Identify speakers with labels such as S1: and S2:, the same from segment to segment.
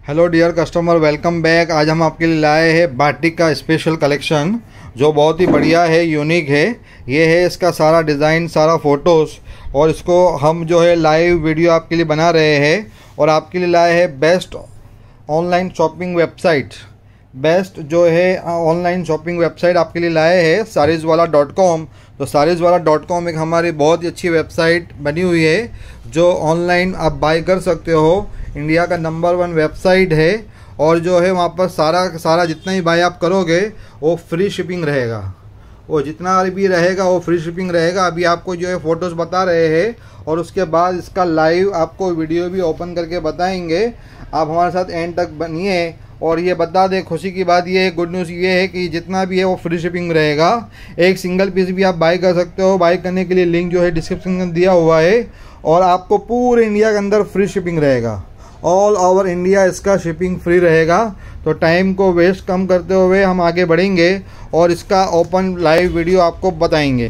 S1: Hello dear customer, welcome back. आज हम आपके लिए लाए हैं बाटिक का स्पेशल कलेक्शन जो बहुत ही बढ़िया है, यूनिक है। ये है इसका सारा डिज़ाइन, सारा फ़ोटोज़, और इसको हम जो है लाइव वीडियो आपके लिए बना रहे हैं और आपके लिए लाए हैं best online shopping website. Best जो है ऑनलाइन शॉपिंग वेबसाइट आपके लिए लाए हैं sareeswala.com। तो sareeswala.com एक हमारी बहुत ही अच्छी वेबसाइट बनी हुई है जो ऑनलाइन आप बाय कर सकते हो। इंडिया का नंबर 1 वेबसाइट है और जो है वहाँ पर सारा जितना ही बाय आप करोगे वो फ्री शिपिंग रहेगा। वो जितना भी रहेगा वो फ्री शिपिंग रहेगा। अभी आपको जो है फ़ोटोज़ बता रहे हैं और उसके बाद इसका लाइव आपको वीडियो भी ओपन करके बताएंगे। आप हमारे साथ एंड तक बनिए। और ये बता दें, खुशी की बात ये है, गुड न्यूज़ ये है कि जितना भी है वो फ्री शिपिंग रहेगा। एक सिंगल पीस भी आप बाय कर सकते हो। बाय करने के लिए लिंक जो है डिस्क्रिप्शन में दिया हुआ है और आपको पूरे इंडिया के अंदर फ्री शिपिंग रहेगा। ऑल ओवर इंडिया इसका शिपिंग फ्री रहेगा। तो टाइम को वेस्ट कम करते हुए हम आगे बढ़ेंगे और इसका ओपन लाइव वीडियो आपको बताएंगे।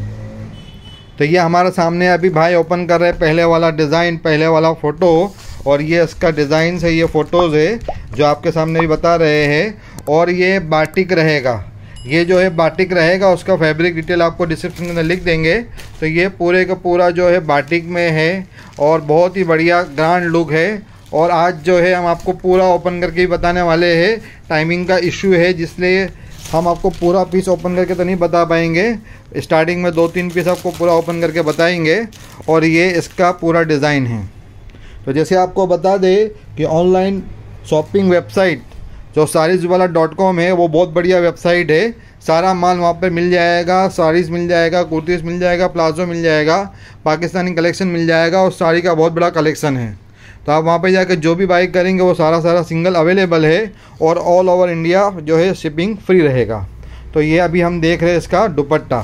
S1: तो ये हमारे सामने अभी भाई ओपन कर रहे हैं पहले वाला डिज़ाइन, पहले वाला फ़ोटो, और ये इसका डिज़ाइन है, ये फ़ोटोज़ है जो आपके सामने भी बता रहे हैं। और ये बाटिक रहेगा, ये जो है बाटिक रहेगा। उसका फैब्रिक डिटेल आपको डिस्क्रिप्शन में लिख देंगे। तो ये पूरे का पूरा जो है बाटिक में है और बहुत ही बढ़िया ग्रैंड लुक है। और आज जो है हम आपको पूरा ओपन करके ही बताने वाले हैं। टाइमिंग का इशू है जिसलिए हम आपको पूरा पीस ओपन करके तो नहीं बता पाएंगे। स्टार्टिंग में 2-3 पीस आपको पूरा ओपन करके बताएंगे। और ये इसका पूरा डिज़ाइन है। तो जैसे आपको बता दें कि ऑनलाइन शॉपिंग वेबसाइट जो sareeswala.com है वो बहुत बढ़िया वेबसाइट है। सारा माल वहाँ पर मिल जाएगा। साड़ीज़ मिल जाएगा, कुर्तीज़ मिल जाएगा, प्लाजो मिल जाएगा, पाकिस्तानी कलेक्शन मिल जाएगा और साड़ी का बहुत बड़ा कलेक्शन है। तो आप वहाँ पे जाकर जो भी बाई करेंगे वो सारा सिंगल अवेलेबल है और ऑल ओवर इंडिया जो है शिपिंग फ्री रहेगा। तो ये अभी हम देख रहे हैं इसका दुपट्टा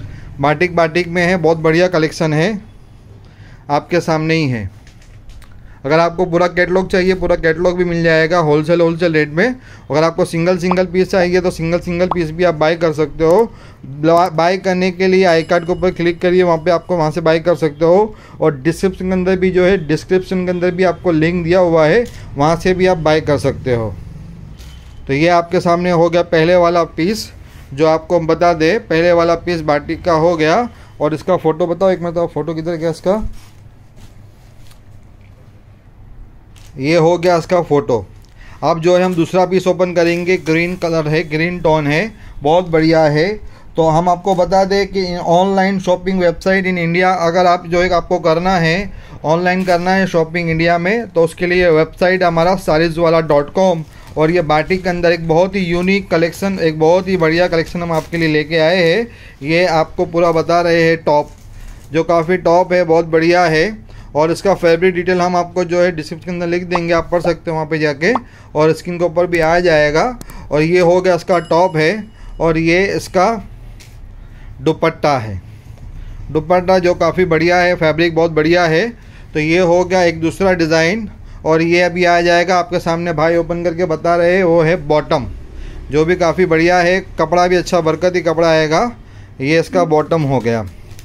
S1: बाटिक में है। बहुत बढ़िया कलेक्शन है, आपके सामने ही है। अगर आपको पूरा कैटलॉग चाहिए, पूरा कैटलॉग भी मिल जाएगा होलसेल रेट में। अगर आपको सिंगल पीस चाहिए तो सिंगल पीस भी आप बाय कर सकते हो। बाय करने के लिए आई कार्ड के ऊपर क्लिक करिए, वहाँ पे आपको वहाँ से बाय कर सकते हो। और डिस्क्रिप्शन के अंदर भी जो है, डिस्क्रिप्शन के अंदर भी आपको लिंक दिया हुआ है, वहाँ से भी आप बाय कर सकते हो। तो ये आपके सामने हो गया पहले वाला पीस जो आपको हम बता दें। पहले वाला पीस बाटिक का हो गया। और इसका फ़ोटो बताओ एक मिनट, फ़ोटो किधर गया इसका? ये हो गया इसका फ़ोटो। अब जो है हम दूसरा पीस ओपन करेंगे। ग्रीन कलर है, ग्रीन टोन है, बहुत बढ़िया है। तो हम आपको बता दें कि online shopping website in India अगर आप जो है आपको करना है, ऑनलाइन करना है शॉपिंग इंडिया में, तो उसके लिए वेबसाइट हमारा sareeswala.com। और ये बाटिक के अंदर एक बहुत ही यूनिक कलेक्शन, एक बहुत ही बढ़िया कलेक्शन हम आपके लिए लेके आए हैं। ये आपको पूरा बता रहे हैं टॉप, जो काफ़ी टॉप है, बहुत बढ़िया है। और इसका फैब्रिक डिटेल हम आपको जो है डिस्क्रिप्शन के अंदर लिख देंगे, आप पढ़ सकते हो वहाँ पे जाके, और स्क्रीन के ऊपर भी आ जाएगा। और ये हो गया इसका टॉप है और ये इसका दुपट्टा है। दुपट्टा जो काफ़ी बढ़िया है, फैब्रिक बहुत बढ़िया है। तो ये हो गया एक दूसरा डिज़ाइन। और ये अभी आ जाएगा आपके सामने भाई ओपन करके बता रहे हैं, वो है बॉटम, जो भी काफ़ी बढ़िया है। कपड़ा भी अच्छा बरकती कपड़ा आएगा। ये इसका बॉटम हो गया।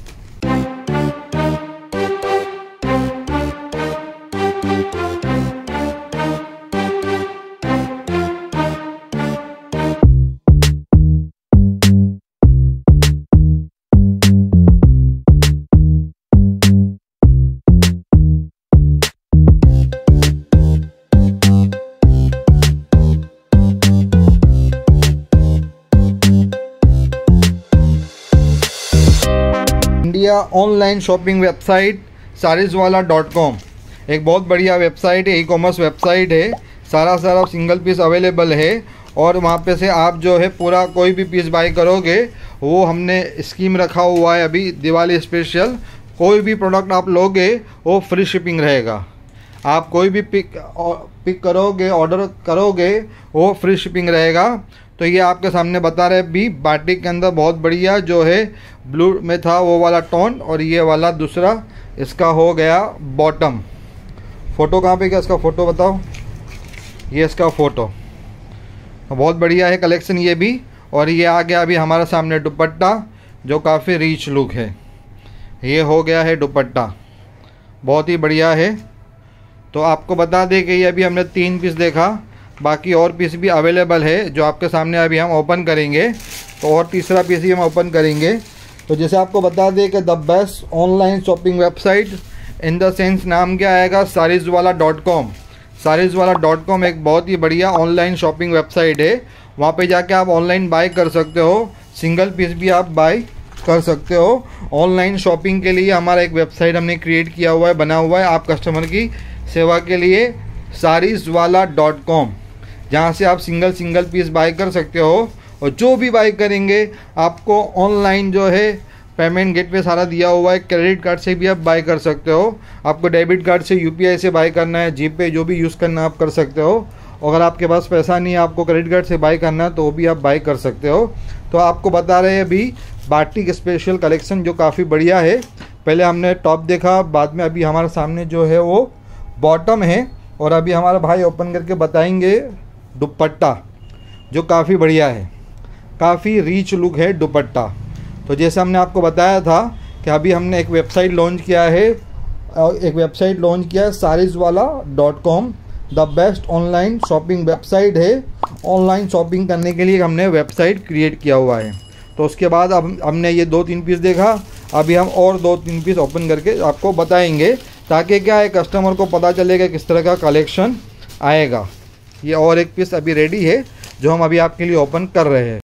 S1: India online shopping website sareeswala.com एक बहुत बढ़िया वेबसाइट है, ई कॉमर्स वेबसाइट है। सारा सिंगल पीस अवेलेबल है। और वहाँ पे से आप जो है पूरा कोई भी पीस बाय करोगे, वो हमने स्कीम रखा हुआ है अभी दिवाली स्पेशल। कोई भी प्रोडक्ट आप लोगे वो फ्री शिपिंग रहेगा। आप कोई भी पिक करोगे, ऑर्डर करोगे, वो फ्री शिपिंग रहेगा। तो ये आपके सामने बता रहे भी बाटिक के अंदर बहुत बढ़िया जो है ब्लू में था वो वाला टोन, और ये वाला दूसरा इसका हो गया बॉटम। फ़ोटो कहाँ पे गया इसका? फ़ोटो बताओ। ये इसका फ़ोटो बहुत बढ़िया है कलेक्शन ये भी। और ये आ गया अभी हमारे सामने दुपट्टा जो काफ़ी रिच लुक है। ये हो गया है दुपट्टा, बहुत ही बढ़िया है। तो आपको बता दें कि ये अभी हमने 3 पीस देखा। बाकी और पीस भी अवेलेबल है जो आपके सामने अभी हम ओपन करेंगे। तो और तीसरा पीस भी हम ओपन करेंगे। तो जैसे आपको बता दें कि the best online shopping website in the sense नाम क्या आएगा, sareeswala.com। sareeswala.com एक बहुत ही बढ़िया ऑनलाइन शॉपिंग वेबसाइट है। वहाँ पे जाके आप ऑनलाइन बाय कर सकते हो, सिंगल पीस भी आप बाय कर सकते हो। ऑनलाइन शॉपिंग के लिए हमारा एक वेबसाइट हमने क्रिएट किया हुआ है, बना हुआ है आप कस्टमर की सेवा के लिए, sareeswala.com, जहाँ से आप सिंगल पीस बाय कर सकते हो। और जो भी बाय करेंगे आपको ऑनलाइन जो है पेमेंट गेटवे सारा दिया हुआ है। क्रेडिट कार्ड से भी आप बाय कर सकते हो, आपको डेबिट कार्ड से UPI से बाय करना है, जीपे जो भी यूज़ करना आप कर सकते हो। अगर आपके पास पैसा नहीं है, आपको क्रेडिट कार्ड से बाय करना है तो वो भी आप बाय कर सकते हो। तो आपको बता रहे हैं अभी बाटिक स्पेशल कलेक्शन जो काफ़ी बढ़िया है। पहले हमने टॉप देखा, बाद में अभी हमारे सामने जो है वो बॉटम है, और अभी हमारा भाई ओपन करके बताएंगे दुपट्टा जो काफ़ी बढ़िया है, काफ़ी रीच लुक है दुपट्टा। तो जैसे हमने आपको बताया था कि अभी हमने एक वेबसाइट लॉन्च किया है, sareeswala.com, the best online shopping website है। ऑनलाइन शॉपिंग करने के लिए हमने वेबसाइट क्रिएट किया हुआ है। तो उसके बाद अब हमने ये 2-3 पीस देखा, अभी हम और 2-3 पीस ओपन करके आपको बताएंगे, ताकि क्या है कस्टमर को पता चलेगा किस तरह का कलेक्शन आएगा। ये और एक पीस अभी रेडी है जो हम अभी आपके लिए ओपन कर रहे हैं।